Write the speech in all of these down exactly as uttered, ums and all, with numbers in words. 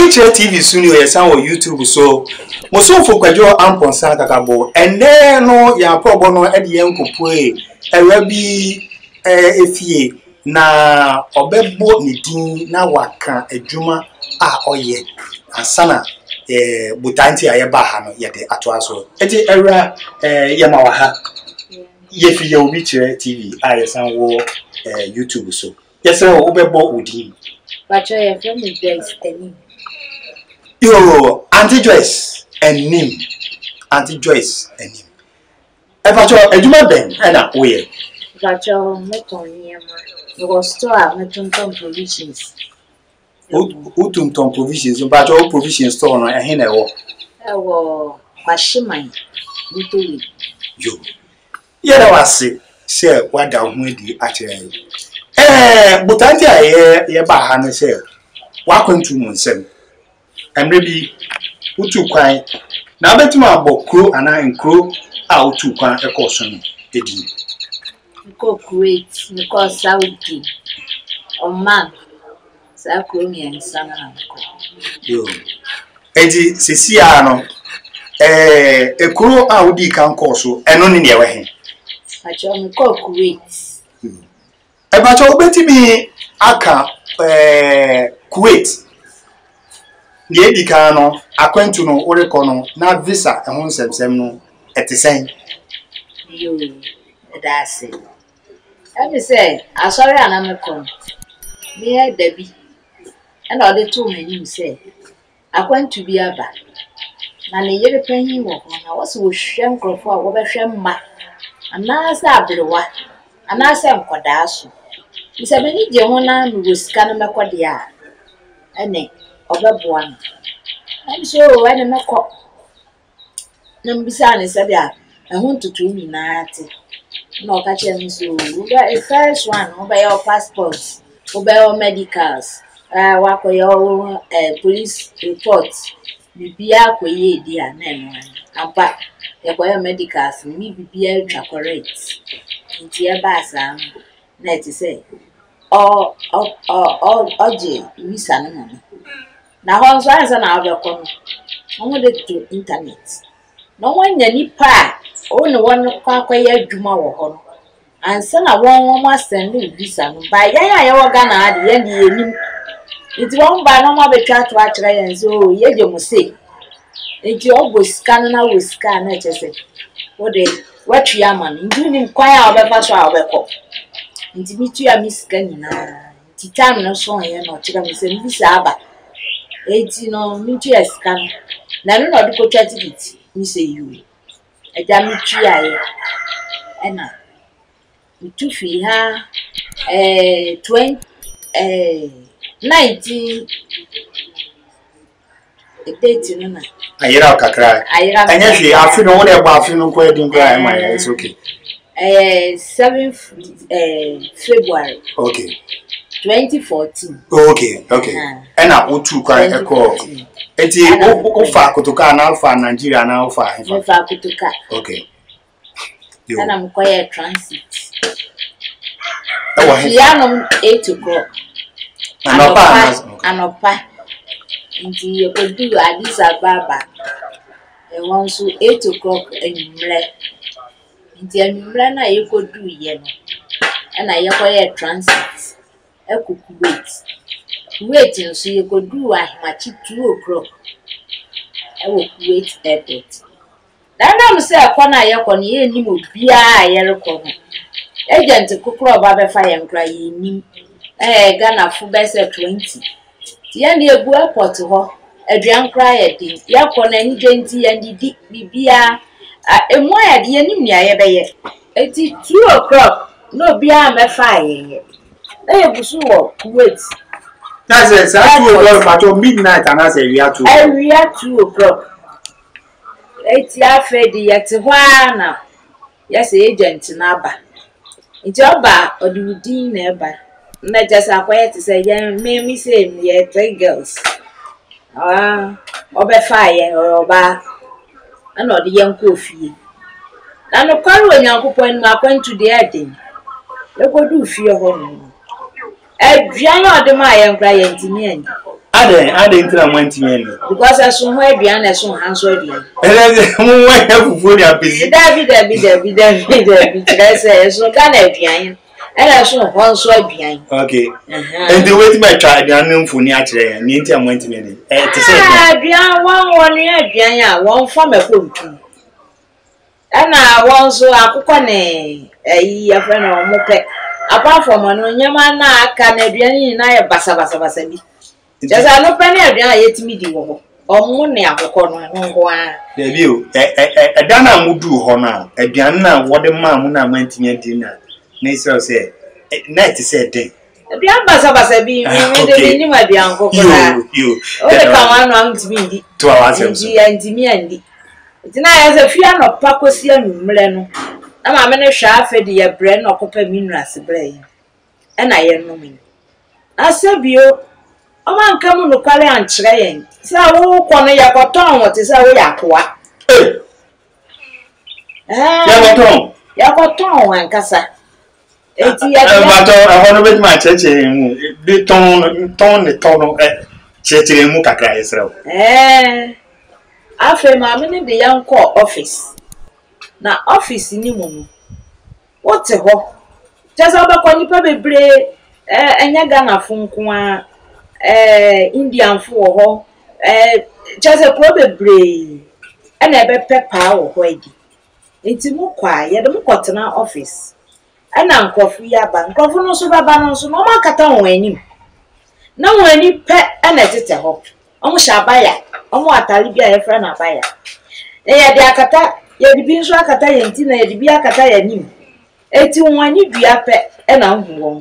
Obiche T V suni o yesa on YouTube so mo so fo kwadwo amponsa kakabo ene no ya probo no e de yankopo e ewa bi eh efie na obebo ne din na waka adwuma a oye asana eh butanti aye ba ha no ye de atoa so eti era eh ye ma wa ha ye fi ye Obiche T V a yesa wo eh YouTube so yesa obebo odin but your friend is there. Yo, Auntie Joyce and Nim. Auntie Joyce and Nim. If I told a human being, and a way. But your meton near your store, meton provisions. Who took Tom provisions, but all provisions store on a hen or oh, Washimine. You. Yet I was sick, say, what down with the actually. Eh, but I hear ye by Hannah say, welcome to Monsem. And maybe who took quite now bet my book crew and I and crew out to quite a caution. Did you go Kuwait because Saudi or man Sakumi and Sana? Yo, Eddie Siciano, eh, a crew out the can call so and only near him. I told call Kuwait. About your betty me, Aka, eh, Kuwait. Ye di kano akwantu no orekono na visa ehon semsem no etisen yo that's it. Let me say I sorry anamekon me e dabi and all the two men you say akwantu bi aba na ne yere panyin wo na wo se wo hwem krofo a wo be hwem ma anasa abrewa anasa nkoda aso bisa be ni je ho na no sika na mekode a ene obeboa I'm sure when I'm not Nambisani said that I want to do me night. No, catch him so. The first one, obey your passports, obey your medicals, uh, work with your police reports. Be a quay, dear, name, and back your medicals, me be a correct. It's your bass, net to say. Or, or, or, or, or, Miss Animal. Now, how was an hour come? I wanted to internet. No one any pa, only one quack a juma or and son of one must send you this and by ya organ at the end. It's one by no more chat watch and so ye you must say. It's your boy scanning out with scan, I just say. What they what yaman, including inquire of a pass our record. Into me to a miss Ganina. Titan no song here, no chicken, Miss Abba. Eighteen no minty scan. Now, no, the coach at it, me say you. A damn tree, and I. Two feet, ha, eh, twenty, eh, nineteen. A dating, I hear a cry. I actually I feel no one about feeling quite in cry, my it's okay. Eh, seventh February. Okay. Twenty fourteen. Okay, okay. And I want to cry a call. Eti o fa kutuka na fa Nigeria na fa fa fa kutuka. Okay. And I'm quiet transit. Piano eight o'clock. Anopa, anopa. Inti you could do Addis Ababa. And once eight o'clock and mle. Inti mle na you could do yen. And I quiet transit. I could wait. Waiting so you could do a match two o'clock. I will wait airport. Now I'm say a corner yakon ye ni mo bia yellow corner. Agent cook club abe fire and cry ni eh Ghana full best twenty. The end ye go airport to her. A drunk cry at the yakon any twenty and the dick bia a more at the enemy I ever yet. It is two o'clock. No bia me fire. Eh busu wait. That's it. So two o'clock at midnight, and I say we are two. We are two o'clock. It's ya Freddy at one. Yes, agent Naba. It's your bar or the routine never. Not just a quiet to say, yeah, me say, yeah, three girls. Ah, over fire or bar. And not the young coffee. And no call when you're going to the ending. You go do fear home. A piano of the Mayan client in the end. Ade, ade intra mwanti meni. Because I saw my bian as soon as I did. And then why have food your busy? David, David, David, David, David, I say, so can I behind? And I saw one so behind. Okay. And the way my child, the unknown for near today, and the intra mwanti meni. Eh, to say, I one one year behind, one from a food. And I was so I cook on a year friend or mope. Apart from one, your man, I can a behind I bassa bassa bassabi. Just I no penny a yet me the woman. Or money a corner. The view, a dana would do honor, a diana, what the man went in dinner. Nature said, night is a day. The ambassador bassabi, you might be uncle. You, oh, come on to me to our answers, and me and tonight as a fear of Pacosia Milano. I'm a sharp for the brain or copper minerals brain. And I am no mean. I said, you. A man come to carry and train. So, who corner your cotton? What is our yakwa? Eh, your cotton and cassa. Eighty years I want to make my church the tone, tone, the tone of church in Mukaka Israel. Eh, after my minute the young court office. Now, office in Nimu. What's a ho? Just about when you probably break and you're gonna funk. Eh, Indian for eh, just a probably and a better power whitey. It's more quiet, the Mukotana office. And Uncle Fia Bank, Coffin so Baban, so no market when you. No, when you pet and a sitter hop. Almost a buyer, almost a Libya friend a buyer. Eh, the Akata, ye the beans Rakata and Tina, the Biakata and him. Eighteen one you be a pet and I'm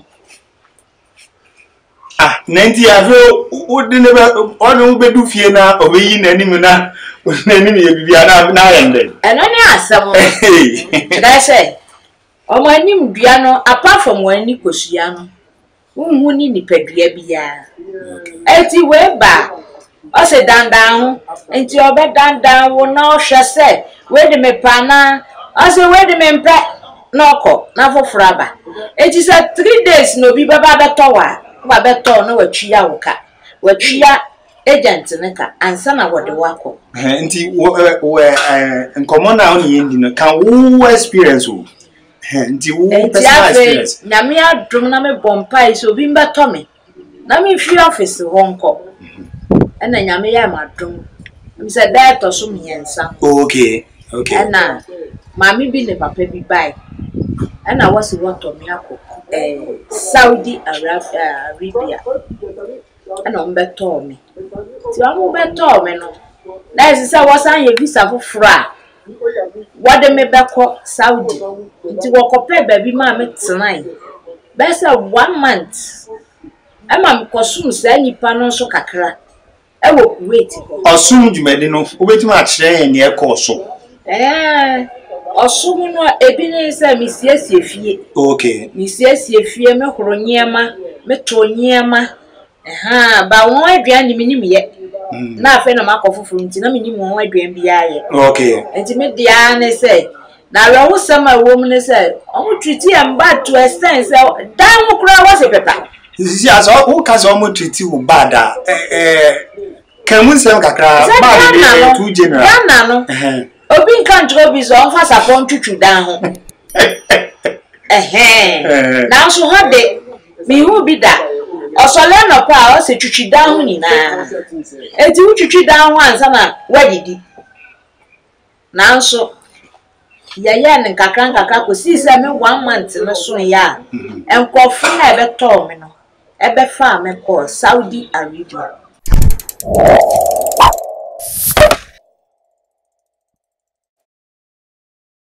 ah, ninety ago, would never on do Fiena or be in any manner with any Biana now and then. And only ask someone, I say, oh, my name Biano, apart from when Nicosiano, whom need the Pedria. Eighty way back. I said, down down, and your bed down down will now shall say, where the me pana, I say, where the men pet, no co, now for frabba. It is a three days no be baba tower. Babeto no we chia woka we chia agent nka ansana wo de wako nti we eh nkomo na oni ndi no kan wo experience wo nti wo personal experience na me adum na me bompai so bi mbeto me na me free office ho nko ena nyame ya madum me say that to so me ensa okay okay ena mami bi ne papa bi bai ena wasi want me akọ eh Saudi Arabia and on better me. See, I'm better me no. That is say was an visa for fra. What they me back Saudi. It will compare baby mammy tonight. Best one month. I'm a consume say ni panon so kakra. I will wait. Assume you made no wait much there near Corso. Eh. Osumu no ebine se misiesie fie. Okay. Misiesie fie me horo nyema, me to nyema. Aha, ba won aduan ni minim ye. Na afa na makofofo nti na minim won aduan bia ye. Okay. Enti me dia ne se na we wo sama wo mu ne se omo treat am bad to extent se dan wo kura wo se pepa. Sisi aso wo ka so omo treat wo bad a eh eh kan mun sem kakra bad dey too general. Ya na no. Eh. Obi nkan tro bi so onfa sapon twutwu dan ho. Eh. Na so ho de mi hu bi da. Osole no pa o se twutwu dan ho ni na. Enti hu twutwu dan ho ansa na wadidi. Na so ya ya ne kakran kakra ko si se me one month no so ya. Enkofu na ebe to me no. Ebe fa me ko Saudi Arabia.